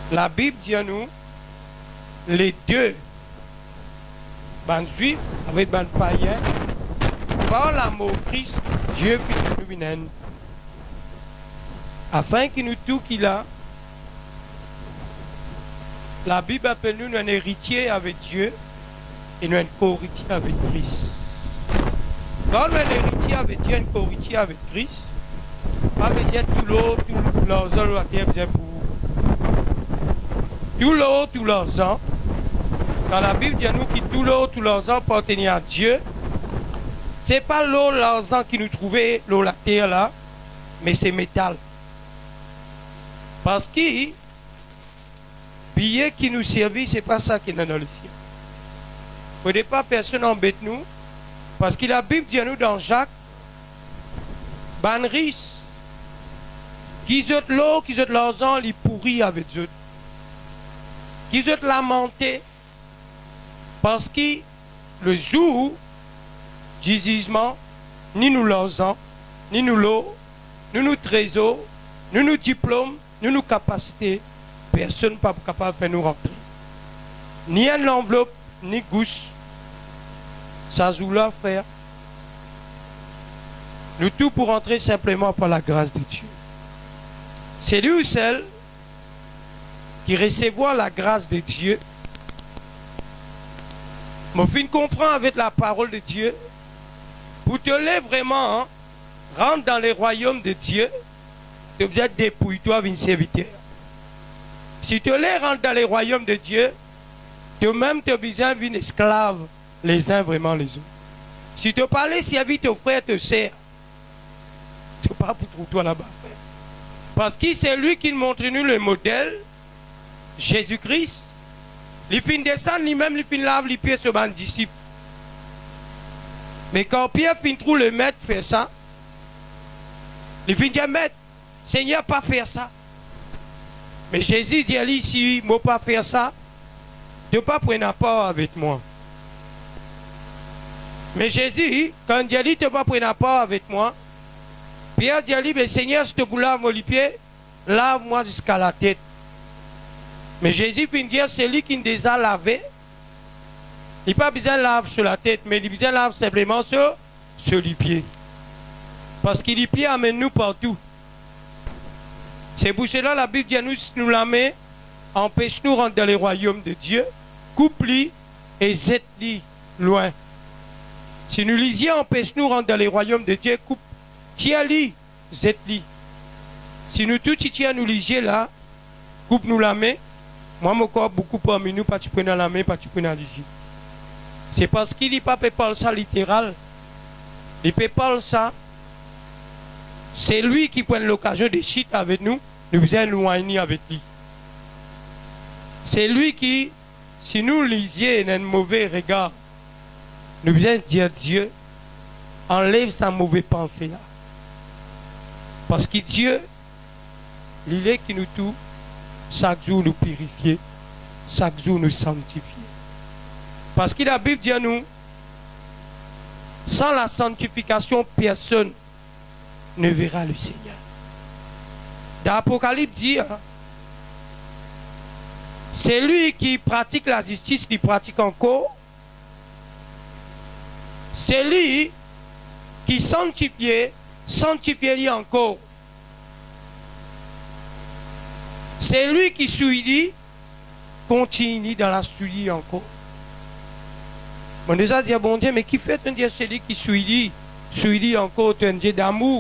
La Bible dit à nous, les deux, ban juifs avec ban païens, par l'amour Christ, Dieu fit nous une afin qu'il nous tout qu'il a. La Bible appelle nous un héritier avec Dieu et nous un co-héritier avec Christ. Quand nous un héritier avec Dieu, un co-héritier avec Christ, pas veut dire tout l'eau, tout l'argent, la terre vient pour tout l'eau, tout l'argent. Quand la Bible dit à nous que tout l'eau, tout l'argent appartenait à Dieu, ce n'est pas l'eau, l'argent qui nous trouvait, l'eau, la terre là, mais c'est métal. Parce que billet qui nous servit, ce n'est pas ça qui est dans le ciel. Au départ, personne n'embête nous. Parce que la Bible dit à nous dans Jacques, Banris, qui ont l'eau, qui ont l'argent, ils pourrit avec eux. Qui ont lamenté. Parce que le jour du jugement, ni nous l'argent, ni nous l'eau, ni nous trésors, ni nous diplômes, ni nous capacités, personne n'est pas capable de faire nous rentrer. Ni une enveloppe, ni gauche. Ça joue là, frère. Le tout pour entrer simplement par la grâce de Dieu. C'est lui ou celle qui recevoir la grâce de Dieu. Mon fin comprend avec la parole de Dieu. Pour te lever vraiment, hein, rentre dans les royaumes de Dieu. Tu dois dépouille-toi avec un serviteur. Si tu les rentres dans les royaumes de Dieu, toi-même tu as besoin d'une esclave, les uns vraiment les autres. Si tu parlais servir ton frère, te sert, tu ne pas pour trouver toi là-bas, frère. Parce que c'est lui qui montre nous le modèle, Jésus-Christ. Il fin descendre lui-même, il fin lave les pieds sur un disciple. Mais quand Pierre fin trouve le maître faire ça, il fin dire, maître, Seigneur, pas faire ça. Mais Jésus dit à lui, si je ne peux pas faire ça, tu ne peux pas prendre part avec moi. Mais Jésus, quand il dit, tu ne peux pas prendre part avec moi, Pierre dit à lui, mais Seigneur, si tu veux laver les pieds, lave-moi jusqu'à la tête. Mais Jésus vient dire, c'est lui qui nous a lavé. Il n'a pas besoin de laver sur la tête, mais il a besoin de laver simplement sur les pieds. Parce que les pieds amènent nous partout. C'est pour cela la Bible dit à nous la met, empêche-nous de rentrer dans les royaumes de Dieu, coupe-li et zette-li loin. Si nous lisions, empêche-nous de rentrer dans les royaumes de Dieu, coupe, tiens-li, zette-li. Si nous tout tiens nous lisiez là, coupe-nous la main, moi mon corps beaucoup parmi nous, pas tu prends dans la main, pas tu prends dans lisier. C'est parce qu'il n'est pas parler ça littéral. Il peut parler ça. C'est lui qui prend l'occasion de chiter avec nous, nous besoin éloigner avec lui. C'est lui qui, si nous lisions un mauvais regard, nous besoin dire Dieu, enlève sa mauvaise pensée là. Parce que Dieu, il est qui nous tout, chaque jour nous purifier, chaque jour nous sanctifier. Parce que la Bible dit à nous, sans la sanctification, personne ne verra le Seigneur. Dans l'Apocalypse dit, hein, c'est lui qui pratique la justice, qui pratique encore. C'est lui qui sanctifie encore. C'est lui qui suit, continue dans la suivi encore. On déjà dit, bon Dieu, mais qui fait un Dieu, c'est lui qui suit encore, un Dieu d'amour.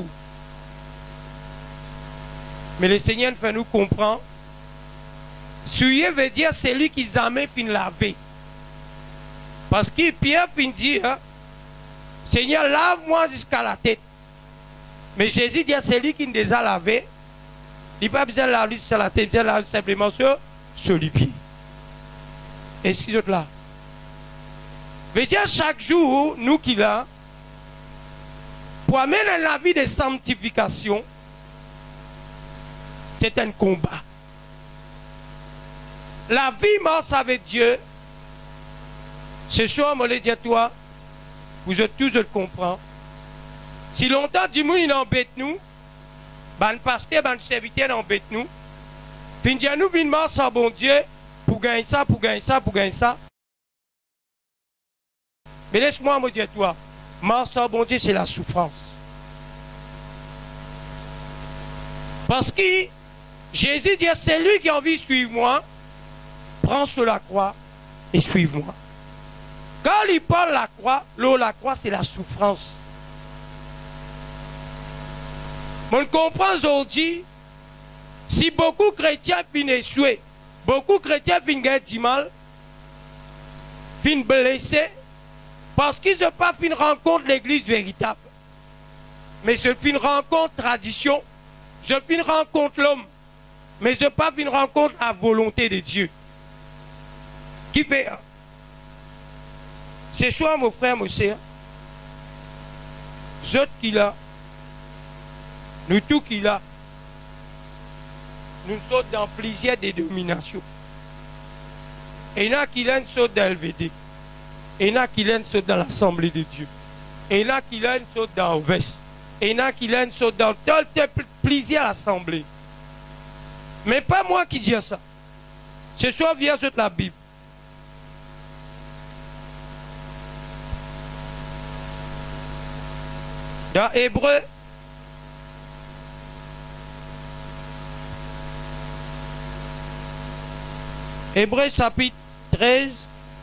Mais le Seigneur fait nous comprendre. Suyer veut dire c'est lui qui jamais fin laver. Parce que Pierre fin dit, hein, Seigneur, lave-moi jusqu'à la tête. Mais Jésus dit c'est lui qui nous a lavé. Il n'a pas besoin de laver jusqu'à la tête, il a besoin de laver simplement sur les pieds. Excusez-moi là. Veut dire chaque jour, nous qui là, pour amener la vie de sanctification, c'est un combat. La vie morte avec Dieu, ce soir, je le dis à toi, vous êtes tous, je le comprends. Si longtemps, du monde, il embête nous, ben pasteur, ben serviteur, embête nous, Fin Dieu nous vient marcher sans bon Dieu pour gagner ça, pour gagner ça, pour gagner ça. Mais laisse-moi me dire toi, marcher sans bon Dieu c'est la souffrance. Parce que Jésus dit c'est lui qui a envie de suivre moi, prends sur la croix et suive-moi. Quand il parle la croix c'est la souffrance. On comprend aujourd'hui, si beaucoup de chrétiens finissent échouer, beaucoup de chrétiens finissent du mal, finissent blessés, parce qu'ils n'ont pas fait une rencontre l'église véritable. Mais c'est une rencontre tradition, je fais une rencontre l'homme, mais je n'ai pas fait une rencontre à volonté de Dieu. Qui fait? Ce soir, mon frère, mon soeur, je qui là, nous tous qui là, nous sommes dans plusieurs dénominations. Et il y en a qui sont dans LVD. Et il y en a qui sont dans l'Assemblée de Dieu. Et il y en a qui sont dans Ovest. Et il y en a qui sont dans plusieurs assemblées. Mais pas moi qui dis ça. Ce soir, viens sur la Bible. Dans Hébreu, Hébreu chapitre 13.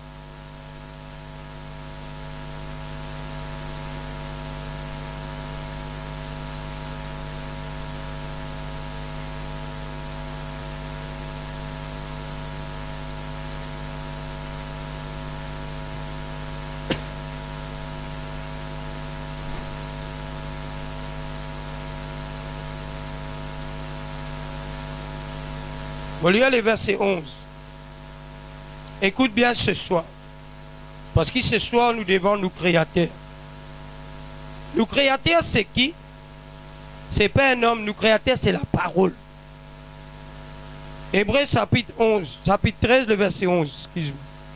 On lit le verset 11. Écoute bien ce soir. Parce que ce soir, nous devons nous créateurs. Nous créateurs, c'est qui? Ce n'est pas un homme. Nous créateurs, c'est la parole. Hébreu chapitre 11, chapitre 13, le verset 11. Excuse-moi.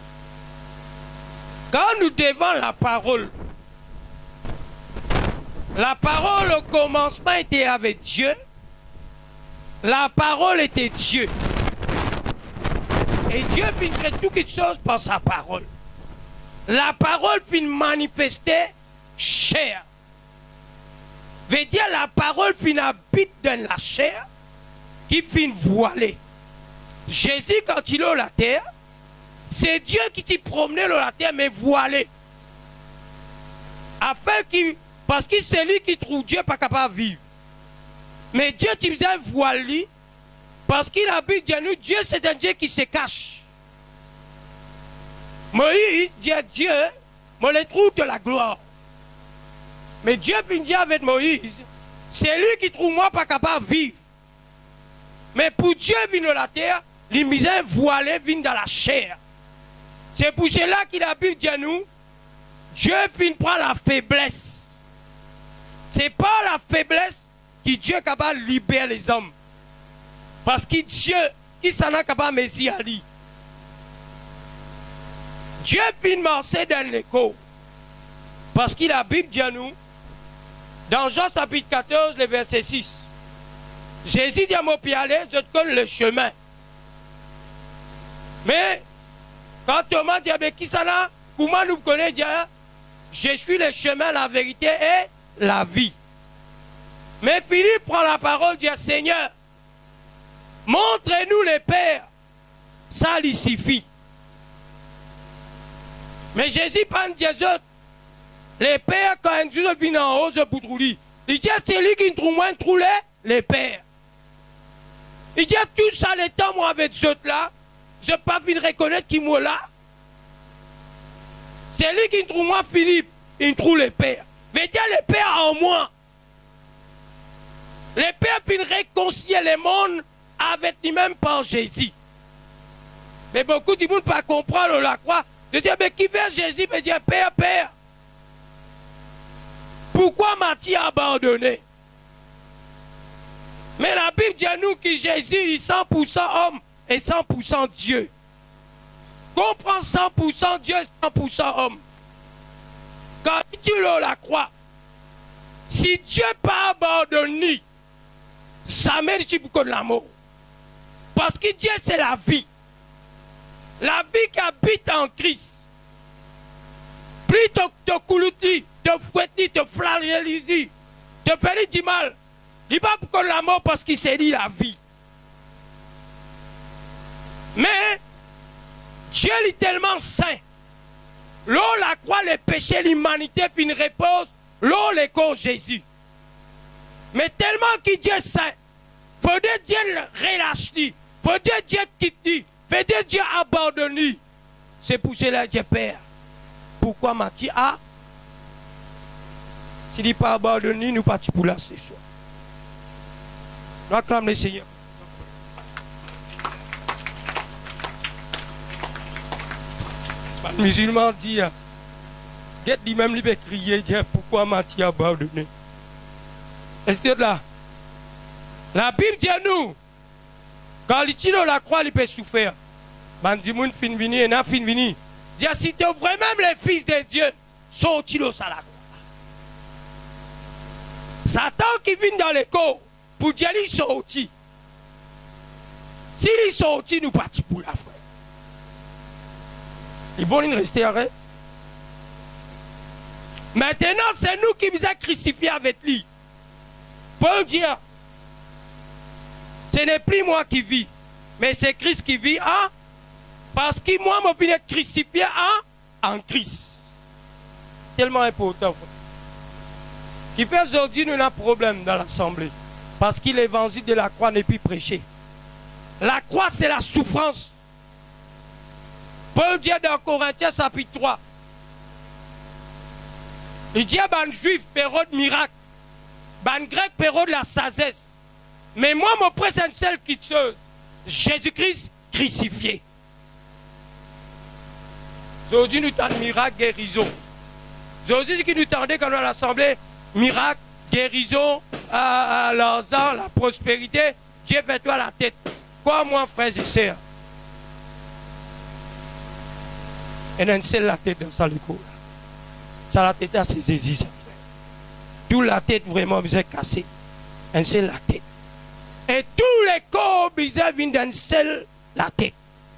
Quand nous devons la parole au commencement était avec Dieu. La parole était Dieu. Et Dieu finit faire toutes choses par sa parole. La parole finit manifester chair. Veut dire la parole finit habite dans la chair qui finit voilée. Jésus quand il est sur la terre, c'est Dieu qui t'y promenait sur la terre mais voilé. Afin qu'il, parce que c'est lui qui trouve Dieu pas capable de vivre. Mais Dieu t'y faisait voilé. Parce qu'il habite dans nous, Dieu c'est un Dieu qui se cache. Moïse dit à Dieu, moi les trouve de la gloire. Mais Dieu vient dire avec Moïse, c'est lui qui trouve moi pas capable de vivre. Mais pour Dieu vient de la terre, les misères voilées viennent dans la chair. C'est pour cela qu'il habite dans nous. Dieu vient prendre la faiblesse. C'est pas la faiblesse que Dieu est capable de libérer les hommes. Parce que Dieu, qui s'en a capable de me à lui. Dieu vient marcher dans l'écho. Parce qu'il habite dans nous. Dans Jean chapitre 14, le verset 6. Jésus dit à mon pied aller, je te connais le chemin. Mais, quand Thomas dit, mais qui s'en a, comment nous connaît, dit, je suis le chemin, la vérité et la vie. Mais Philippe prend la parole, dit, Seigneur, montrez-nous les pères. Ça lui suffit. Mais Jésus parle des autres. Les pères, quand un Dieu vient en haut, je pour trouver. Il dit, c'est lui qui trouve moins trouver les pères. Il dit, tout ça, les temps, moi, avec ceux là, je n'ai pas vu de reconnaître qui moi là. C'est lui qui trouve moi, Philippe. Il trouve les pères. Veut dire les pères en moi. Les pères viennent réconcilier le monde avec lui-même par Jésus. Mais beaucoup de monde ne pas comprendre la croix. De dire, mais qui veut Jésus? Me dire, Père, Père. Pourquoi m'as-tu abandonné? Mais la Bible dit à nous que Jésus est 100% homme et 100% Dieu. Comprends 100% Dieu et 100% homme. Quand tu l'as la croix, si Dieu n'a pas abandonné, ça mérite beaucoup de l'amour. Parce que Dieu, c'est la vie. La vie qui habite en Christ. Plus te couloutis, te fouettis, te flagellis, te fait du mal. Il va pour la mort parce qu'il s'est dit la vie. Mais Dieu est tellement saint. L'eau, la croix, les péchés, l'humanité, puis une repose. L'eau, les causes Jésus. Mais tellement que Dieu est saint. Faudrait Dieu relâche lui. Faudrait Dieu quitte lui. Faudrait Dieu abandonne lui. C'est pour cela que Dieu Père. Pourquoi Matthieu a? S'il dit pas abandonné, nous partons pour là ce soir. Nous acclamons le Seigneur. Le musulman dit, Guette lui-même, il va crier, Dieu, pourquoi Matthieu a abandonné? Est-ce que là, la Bible dit à nous, quand il tire la croix, il peut souffrir. Bandimoun fin vini, et n'a fin vini. Dis, si tu es vraiment les fils de Dieu, sortis le salaire. Satan qui vient dans les corps, pour dire qu'il sorti. S'il est sorti, nous partons pour la frère. Il est bon de rester arrêt. Maintenant, c'est nous qui nous avons crucifiés avec lui. Paul dit, ce n'est plus moi qui vis, mais c'est Christ qui vit en. Parce que moi, je viens être crucifié en Christ. Tellement important. Qui fait aujourd'hui, nous avons un problème dans l'assemblée. Parce que l'évangile de la croix n'est plus prêché. La croix, c'est la souffrance. Paul dit dans Corinthiens chapitre 3. Il dit à un juif, période miracle. Un grec, période la sagesse. Mais moi, mon présent seul quitteuse. Jésus-Christ crucifié. Aujourd'hui, nous avons miracle, guérison. Aujourd'hui, ce qui nous tendait quand on a l'assemblée, miracle, guérison, l'argent, la prospérité, Dieu fait toi la tête. Quoi, moi, frères et sœurs? Et on a la tête dans sa l'école. Ça la tête à ses zézis, frère. Tout la tête vraiment, vous êtes cassé. Un seul la tête. Et tous les corps, viennent d'un seul la tête.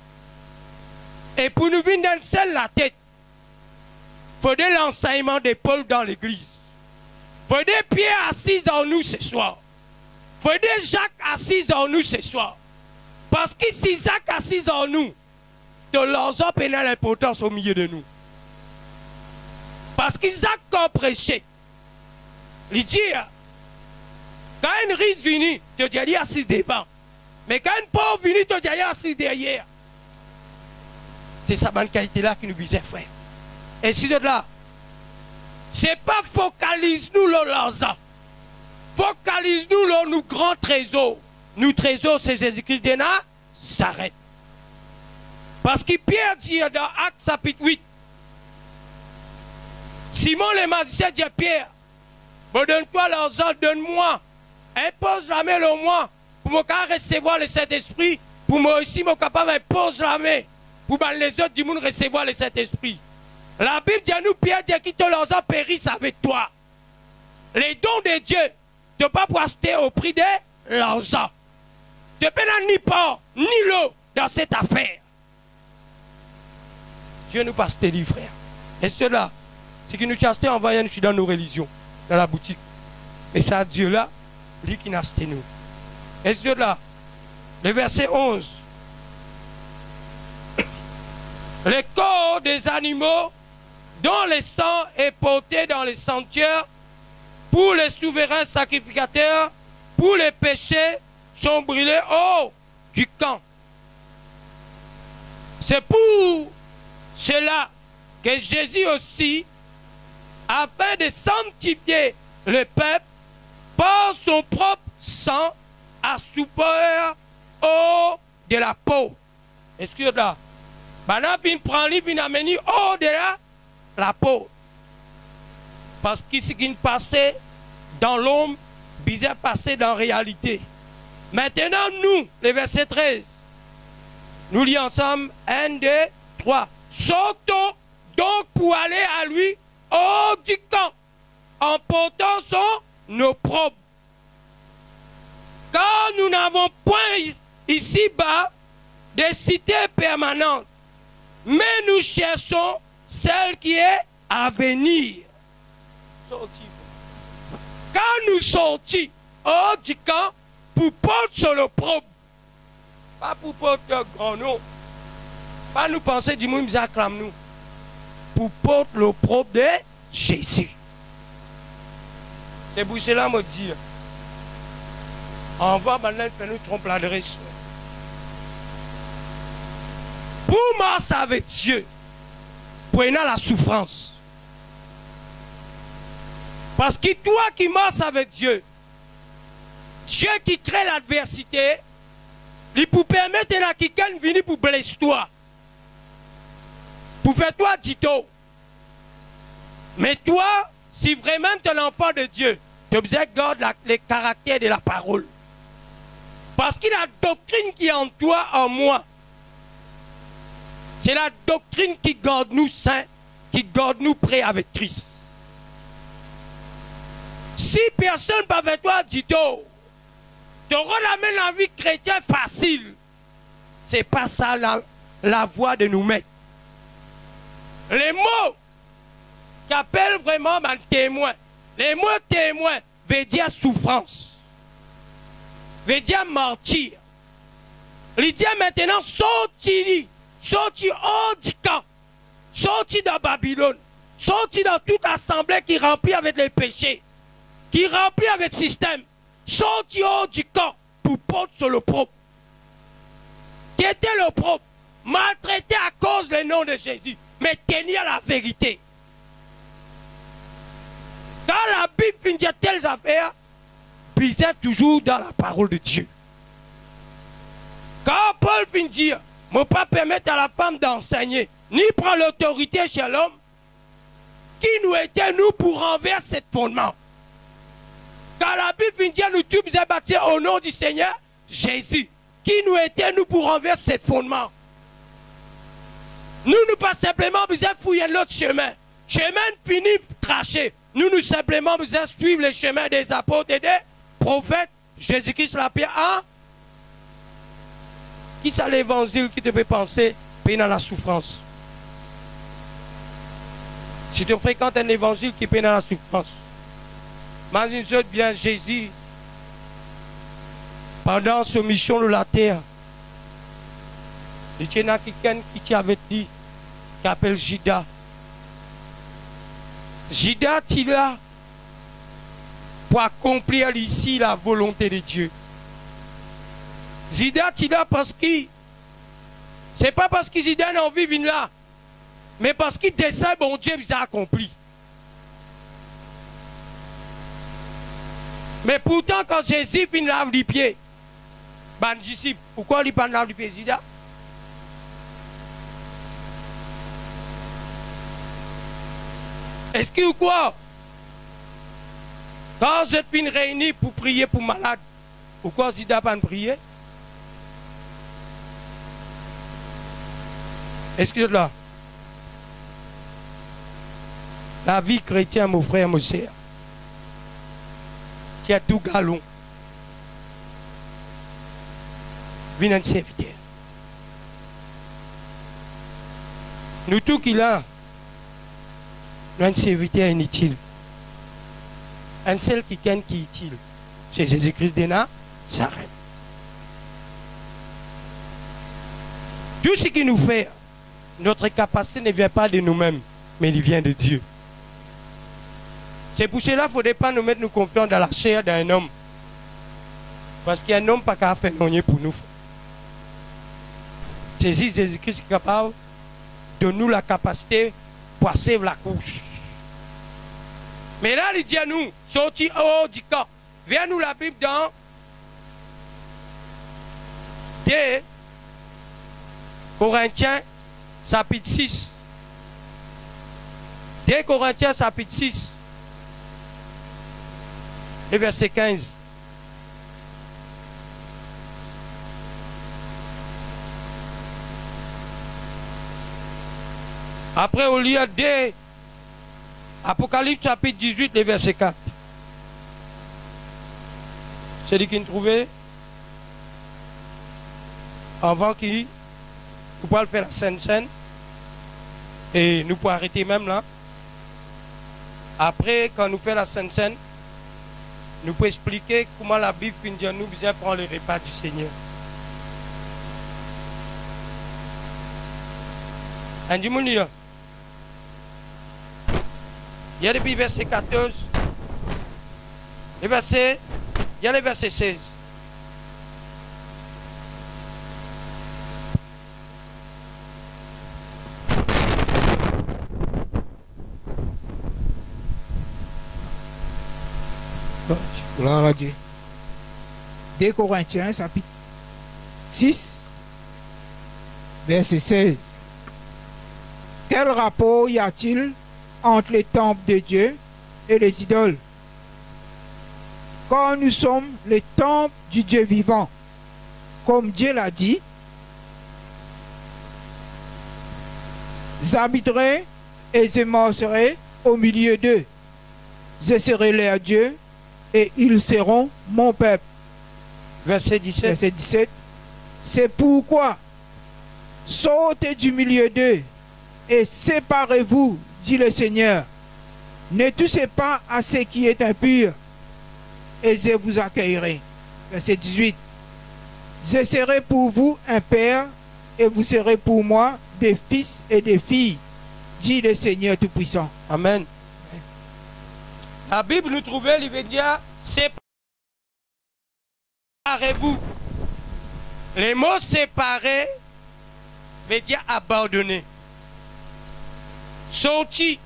Et pour nous venir d'un seul la tête, il faudrait l'enseignement de Paul dans l'église. Il faudrait Pierre assis en nous ce soir. Il faudrait Jacques assis en nous ce soir. Parce que si Jacques assis en nous, de l'ensemble a l'importance au milieu de nous. Parce que Jacques a prêché. Il dit, quand une riche vient, tu dis assis devant. Mais quand une pauvre vient, tu dis assis derrière. C'est sa bonne qualité-là qui nous disait, frère. Et si de là, c'est pas focalise-nous l'argent. Focalise-nous nos grands trésors. Nos trésors, c'est Jésus-Christ de Nazareth. Parce que Pierre dit dans Actes chapitre 8, Simon le magicien dit à Pierre, bon, donne-toi l'argent, donne-moi. Impose la main au moins pour me recevoir le Saint-Esprit. Pour moi aussi, je suis capable d'imposer la main. Pour les autres du monde recevoir le Saint-Esprit. La Bible dit à nous, Pierre dit que ton argent périsse avec toi. Les dons de Dieu, tu ne peux pas acheter au prix de l'argent. Tu ne peux ni pas, ni l'eau dans cette affaire. Dieu nous passe tes livres, frère. Et cela, c'est qui nous chaste en voyant dans nos religions, dans la boutique. Et c'est à Dieu-là, lui qui nous a acheté nous. Et cela, le verset 11. Les corps des animaux dont le sang est porté dans les sanctuaires pour les souverains sacrificateurs, pour les péchés, sont brûlés hors du camp. C'est pour cela que Jésus aussi, afin de sanctifier le peuple, par son propre sang, a souffert hors de la peau. Excusez-moi. Maintenant, il prend lui, il amène hors de la peau. Parce que ce qui passait dans l'homme, bizarre passé dans la réalité. Maintenant, nous, le verset 13, nous lisons ensemble 1, 2, 3. Sortons donc pour aller à lui hors du camp, en portant nos propres. Car nous n'avons point ici-bas des cités permanentes. Mais nous cherchons celle qui est à venir. Quand nous sortis hors du camp pour porter sur le propre, pas pour porter un grand nom, pas nous penser du monde qui acclame nous, pour porter le propre de Jésus. C'est pour cela me dire, on va maintenant faire nous tromper l'adresse. Pour marcher avec Dieu, prenez la souffrance. Parce que toi qui marches avec Dieu, Dieu qui crée l'adversité, il peut permettre à quelqu'un de venir pour blesser toi. Pour faire toi dito. Mais toi, si vraiment tu es l'enfant de Dieu, tu as besoin de garder les caractères de la parole. Parce que la doctrine qui est en toi, en moi, c'est la doctrine qui garde nous saints, qui garde nous prêts avec Christ. Si personne ne avec toi dit tout, tu auras la vie chrétienne facile. Ce n'est pas ça la voie de nous mettre. Les mots qui appellent vraiment un témoin, les mots témoin veut dire souffrance, veut dire martyr. Il dit maintenant sorti hors du camp, sorti de Babylone, sorti dans toute assemblée qui remplit avec les péchés, qui remplit avec le système, sorti hors du camp pour porter sur le propre. Qui était le propre, maltraité à cause du nom de Jésus, mais tenir la vérité. Quand la Bible finit de telles affaires, bisait toujours dans la parole de Dieu. Quand Paul finit de dire, ne pas permettre à la femme d'enseigner, ni prendre l'autorité chez l'homme, qui nous était nous pour renverser ce fondement. Quand la Bible finit de dire, nous tous nous bâtis au nom du Seigneur Jésus, qui nous était nous pour renverser ce fondement. Nous pas simplement besoin de fouiller l'autre chemin. Chemin fini, traché. Nous simplement besoin de suivre le chemin des apôtres et des prophètes. Jésus-Christ la paix en. Qui c'est l'évangile qui te fait penser payer dans la souffrance? Si tu fréquentes un évangile qui paye dans la souffrance, imagine bien Jésus, pendant sa mission de la terre, il y a quelqu'un qui t'avait dit, qui s'appelle Judas. Judas, il est là pour accomplir ici la volonté de Dieu. Judas, il est là parce que c'est pas parce que Judas a envie de venir là, mais parce qu'il descend, bon Dieu, il a accompli. Mais pourtant, quand Jésus vient laver les pieds, ben disciple, pourquoi il ne lave pas les pieds, Judas? Est-ce que quoi? Quand je suis réuni pour prier pour malade, pourquoi Judas pas prier? Est-ce que là? La vie chrétienne, mon frère, mon cher, c'est tout galon. Viens un serviteur. Nous tous qui là, un serviteur inutile. Un seul qui est utile. C'est Jésus-Christ de Nazareth. Tout ce qu'il nous fait, notre capacité ne vient pas de nous-mêmes, mais il vient de Dieu. C'est pour cela qu'il ne faudrait pas nous mettre nous confiants dans la chair d'un homme. Parce qu'il y a un homme pas capable de faire rien pour nous. C'est Jésus-Christ qui est capable de nous la capacité pour suivre la course. Mais là, il dit à nous, sorti hors du camp. Viens nous la Bible dans 2 Corinthiens, chapitre 6. 2 Corinthiens, chapitre 6. Et verset 15. Après, au lieu de Apocalypse chapitre 18, le verset 4. C'est lui qui nous trouvait. avant qu'il nous pourrons faire la Sainte Seine. Et nous pourrons arrêter même là. Après, quand nous faisons la Sainte Seine, nous pouvons expliquer comment la Bible finit nous vient prendre le repas du Seigneur. Il y a depuis verset 14, il y a le verset 16. Gloire à Dieu. 2 Corinthiens, chapitre 6, verset 16. Quel rapport y a-t-il entre les temples de Dieu et les idoles? Quand nous sommes les temples du Dieu vivant, comme Dieu l'a dit, j'habiterai et je marcherai au milieu d'eux. Je serai leur Dieu et ils seront mon peuple. Verset 17. Verset 17. C'est pourquoi sortez du milieu d'eux et séparez-vous, dit le Seigneur. Ne touchez pas à ce qui est impur et je vous accueillerai. Verset 18. Je serai pour vous un père et vous serez pour moi des fils et des filles, dit le Seigneur Tout-Puissant. Amen. La Bible nous trouvait, il veut dire, séparez-vous. Les mots séparés veut dire abandonner. Sorti.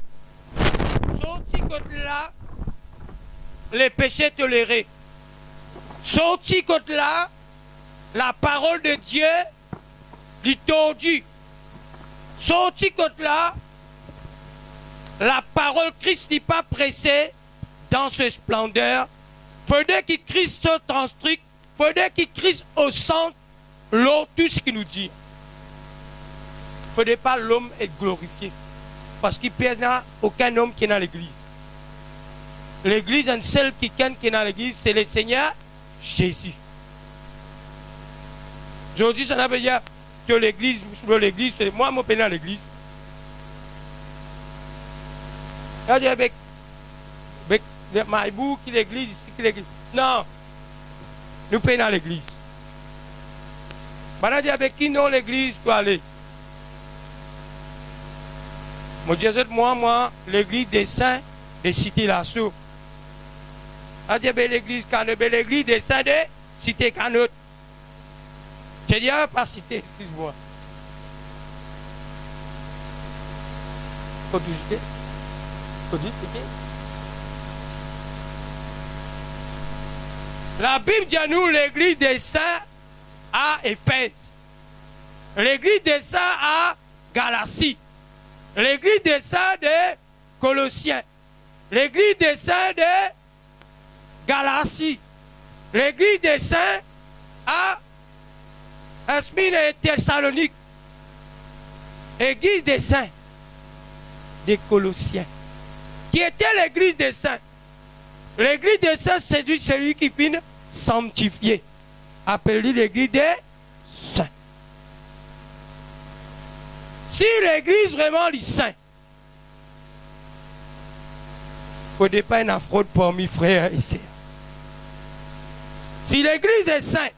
Sorti contre là, les péchés tolérés. Sorti contre là, la parole de Dieu, lui tordu. Sorti contre là, la parole Christ n'est pas pressée dans ce splendeur. Faudrait que Christ se transcrite. Faudrait que Christ au centre l'eau, tout ce qu'il nous dit. Faudrait pas l'homme être glorifié. Parce qu'il n'y a aucun homme qui est dans l'église. L'église, un seul qui est dans l'église, c'est le Seigneur Jésus. Aujourd'hui, ça n'a pas dire que l'église, c'est moi, mon père dans l'église. Avec Maïbou, qui l'église, ici, qui l'église. Non. Nous payons dans l'église. Maintenant, avec qui non l'église doit aller. Moi, l'église des saints de Cité Lasso. L'église Canot, l'église des saints de Cité Canot. Je dis pas Cité, excuse-moi. La Bible dit à nous l'église des saints à Éphèse, l'église des saints à Galatie, l'église des saints de Colossiens, l'église des saints de Galatie, l'église des saints à Asmine et Thessalonique, l'église des saints des Colossiens, qui était l'église des saints. L'église des saints, c'est celui qui finit sanctifié, appelé l'église des saints. Si l'église vraiment les saints, il ne faut pas une fraude parmi frères et sœurs. Si l'église est sainte,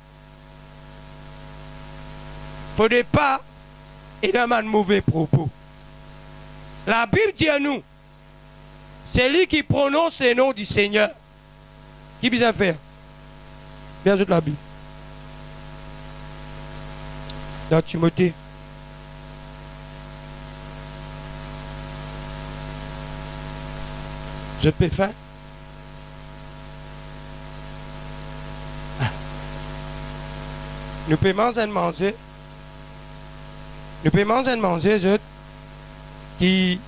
il ne faut pas énormément de mauvais propos. La Bible dit à nous, c'est lui qui prononce le nom du Seigneur. Qui vient faire? Bien sûr la Bible. Dans Timothée. Je peux faire. Nous pouvons manger. Nous pouvons manger, qui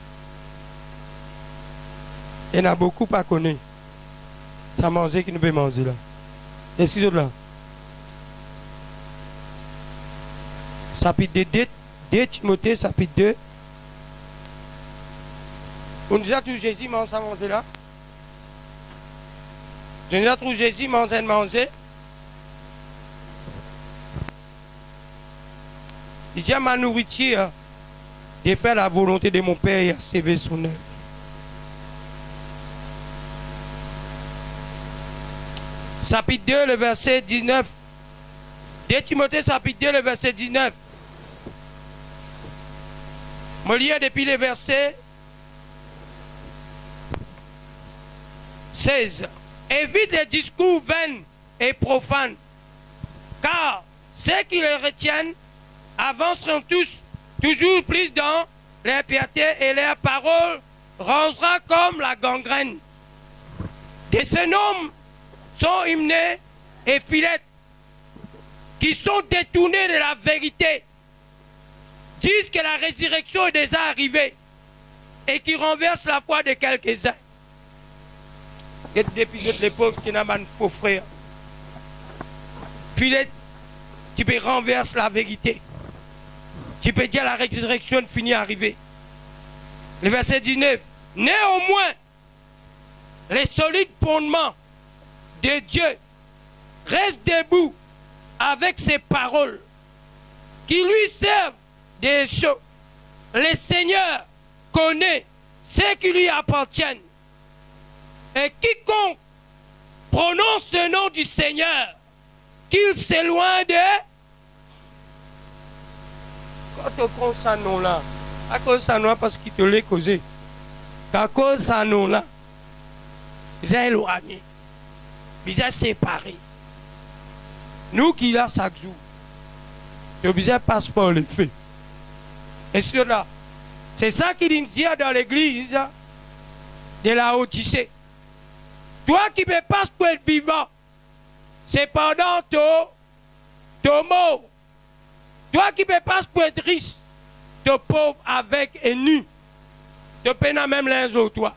il y en a beaucoup pas connu. Ça manger qui nous peut manger là. Excusez-moi là. Chapitre 2 Timothée, chapitre 2. On nous a trouvé Jésus mange à manger là. Je nous a trouvé Jésus mange à manger. Il dit à ma nourriture de faire la volonté de mon Père et achever son œuvre. Chapitre 2, le verset 19. 2 Timothée, chapitre 2, le verset 19. Je lis depuis le verset 16. Évite les discours vains et profanes, car ceux qui les retiennent avanceront toujours plus dans l'impiété et leur parole rangera comme la gangrène. De ces noms sont hymnés et filettes qui sont détournés de la vérité, disent que la résurrection est déjà arrivée et qui renversent la foi de quelques-uns. Depuis l'époque, qui n'a pas de faux frères. Filet, tu peux renverser la vérité. Tu peux dire la résurrection finit à arriver. Le verset 19. Néanmoins, les solides fondements de Dieu restent debout avec ses paroles qui lui servent des choses. Le Seigneur connaît ceux qui lui appartiennent. Et quiconque prononce le nom du Seigneur, qu'il s'éloigne de... Quand tu prends ce nom-là, à cause de ce nom-là, parce qu'il te l'a causé, à cause de ce nom-là, ils sont éloignés, ils sont séparés. Nous qui là chaque jour, le besoin passe par le feu. Et sur là, c'est ça qu'il dit dans l'église de la Odyssée. Toi qui me passes pour être vivant, c'est pendant ton mort. Toi qui me passes pour être riche, ton pauvre avec et nu. Tu peines même l'un autres, toi.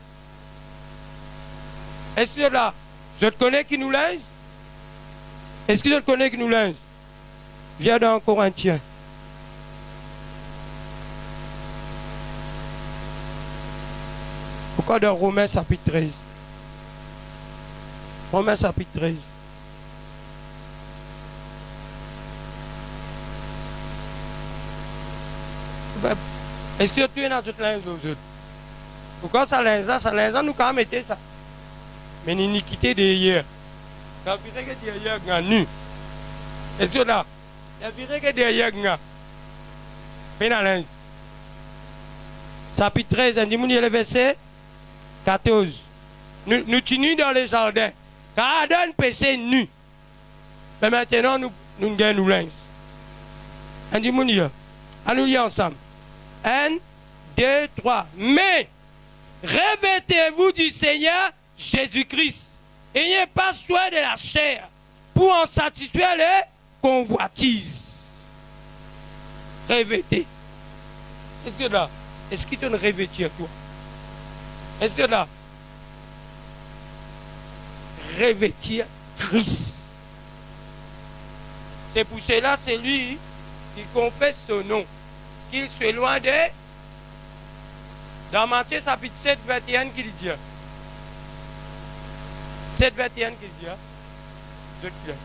Est-ce que là, je te connais qui nous linge? Est-ce que je te connais qui nous linge? Viens dans Corinthiens. Pourquoi dans Romains chapitre 13? Romains chapitre 13. Est-ce que tu es dans cette linge aux autres? Pourquoi ça linge, nous quand même été ça? Mais l'iniquité derrière. Quand tu sais que derrière, il y a nu. Est-ce que là? Il y a que derrière, il y a. Fais la linge. Chapitre 13, on dit, le verset 14. Nous tenons dans les jardins. Car Adam péché nu. Mais maintenant, nous gagnons nous linge. On dit, on nous lit ensemble. 1, 2, 3. Mais revêtez-vous du Seigneur Jésus-Christ. Ayez pas soin de la chair pour en satisfaire les convoitises. Revêtez. Est-ce que là, est-ce qu'il te revêtir toi? Est-ce que là, revêtir Christ. C'est pour cela, c'est lui qui confesse son nom, qu'il se loin de... Dans Matthieu chapitre 7, 21, qu'il dit. 7, 21, qu'il dit. Je te dis.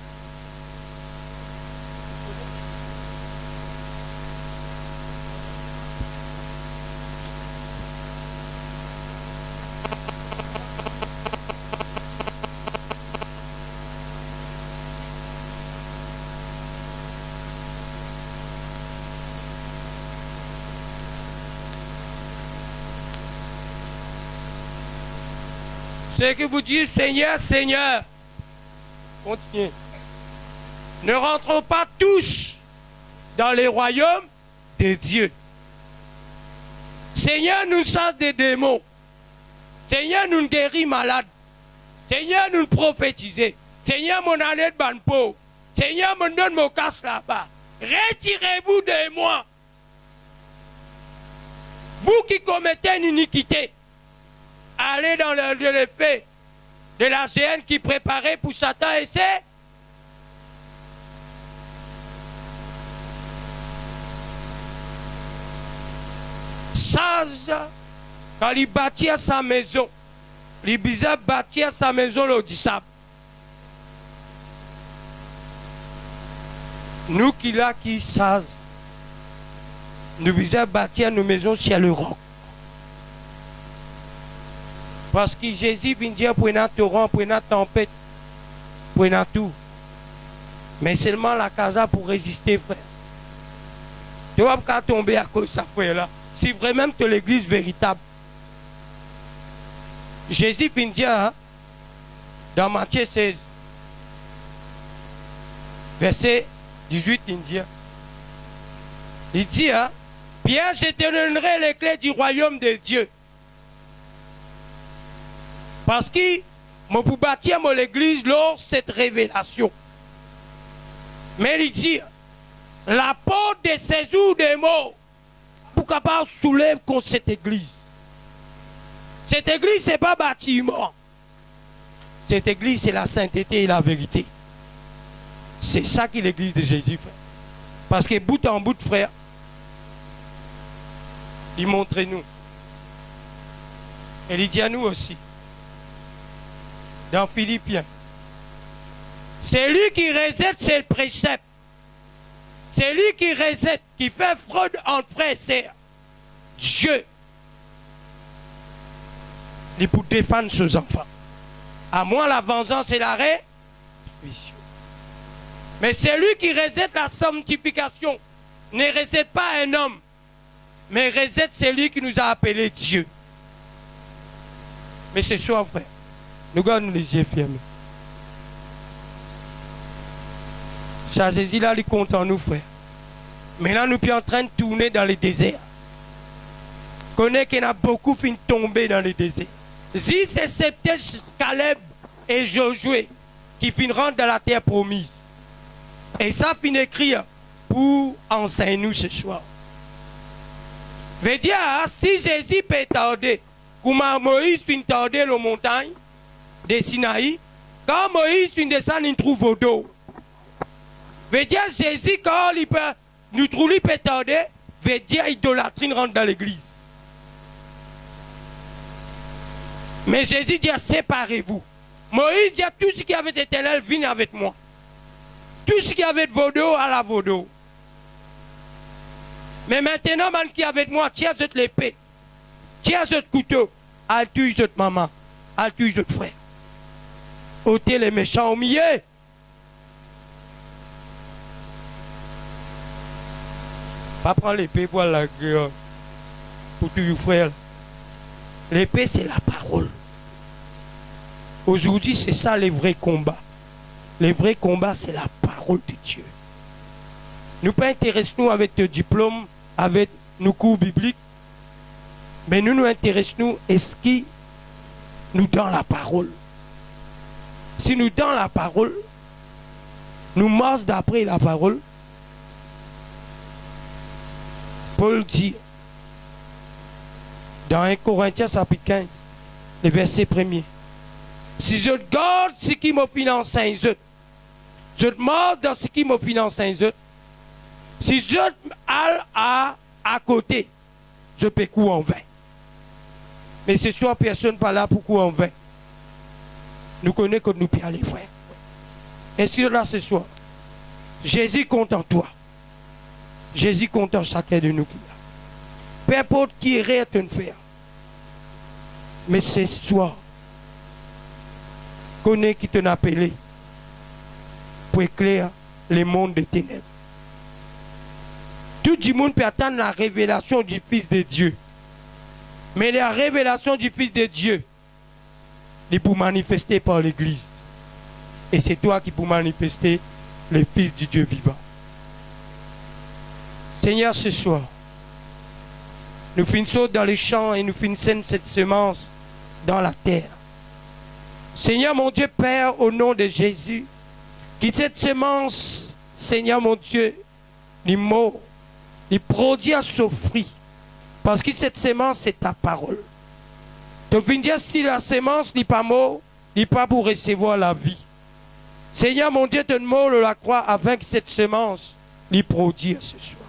C'est que vous dites Seigneur, Seigneur. Continuez. Ne rentrons pas tous dans les royaumes de Dieu. Seigneur, nous chasse des démons. Seigneur, nous guérit malades. Seigneur, nous prophétiser. Seigneur, mon année de banpo. Seigneur, me donne mon casse là-bas. Retirez-vous de moi. Vous qui commettez une iniquité. Allez dans le lieu de fait de la géhenne qui préparait pour Satan et c'est sage quand il bâtit sa maison. Il bizarre bâtir sa maison le disable. Nous qui là qui sage nous visons bâtir nos maisons sur le roc. Parce que Jésus vient dire pour un torrent, pour une tempête, pour un tout. Mais seulement la casa pour résister, frère. Tu vas pas tomber à cause de ça, frère, là. C'est vraiment que l'église véritable. Jésus vient dire, hein, dans Matthieu 16, verset 18, il dit, hein, bien, je te donnerai les clés du royaume de Dieu. Parce que je peux bâtir l'église lors de cette révélation. Mais il dit, la porte de séjour des morts, pour capable soulève contre cette église. Cette église, ce n'est pas bâtiment. Cette église, c'est la sainteté et la vérité. C'est ça qui est l'église de Jésus, frère. Parce que bout en bout, frère, il montre nous. Et il dit à nous aussi. Dans Philippiens. C'est lui qui résette ses préceptes. C'est lui qui résette, qui fait fraude entre frères et sœurs. Dieu. Il pour défendre ses enfants. À moi, la vengeance et l'arrêt. Mais c'est lui qui résette la sanctification. Ne résette pas un homme. Mais résette celui qui nous a appelés Dieu. Mais ce soir, frère, nous gardons les yeux fermés. Ça, Jésus là, il compte en nous, frère. Maintenant, nous sommes en train de tourner dans le désert. Connais qu'il y en a beaucoup qui sont tombés dans le désert. Si c'est Caleb et Josué qui finiront dans la terre promise. Et ça finit écrire pour enseigner nous ce soir. Veut dire, si Jésus peut tarder, comme Moïse finit tarder la montagne de Sinaï, quand Moïse finit descendre, il trouve d'eau. Veut dire, Jésus, quand il peut, nous trouve il peut tarder, veut dire, idolâtrie rentre dans l'église. Mais Jésus dit, séparez-vous. Moïse dit, tout ce qui avait d'éternel, vienne avec moi. Tout ce qui avait de vos dos, à la vos dos. Mais maintenant, man qui est avec moi, tiens cette l'épée. Tiens cette couteau. Al tue cette maman. Al tue cette frère. Ôtez les méchants au milieu. Pas prendre l'épée pour la guerre. Pour tuer frère. L'épée, c'est la parole. Aujourd'hui, c'est ça les vrais combats. Les vrais combats, c'est la parole de Dieu. Nous ne pas intéressons avec le diplôme, avec nos cours bibliques, mais nous nous intéressons à ce qui nous donne la parole. Si nous donnons la parole, nous marchons d'après la parole. Paul dit, dans 1 Corinthiens chapitre 15, le verset 1er, si je garde ce qui me finance, je marche dans ce qui me finance, si je aille à côté, je peux courir en vain. Mais ce soir, personne n'est pas là pour courir en vain. Nous connaissons que nous pouvons aller, frère. Et sur là, ce soir, Jésus compte en toi. Jésus compte en chacun de nous qui l'a. Peu importe qui irait te faire. Mais ce soir, connais qui t'a appelé pour éclairer le monde des ténèbres. Tout le monde peut attendre la révélation du Fils de Dieu. Mais la révélation du Fils de Dieu, il peut manifester par l'Église. Et c'est toi qui peux manifester le Fils du Dieu vivant. Seigneur, ce soir, nous finissons dans les champs et nous finissons cette semence dans la terre. Seigneur mon Dieu, Père, au nom de Jésus, que cette semence, Seigneur mon Dieu, les mots, les produits à ce fruit. Parce que cette semence, c'est ta parole. Tu viens dire si la semence n'est pas mort, n'est pas pour recevoir la vie. Seigneur mon Dieu, donne-moi la croix avec cette semence, les produits à ce soir.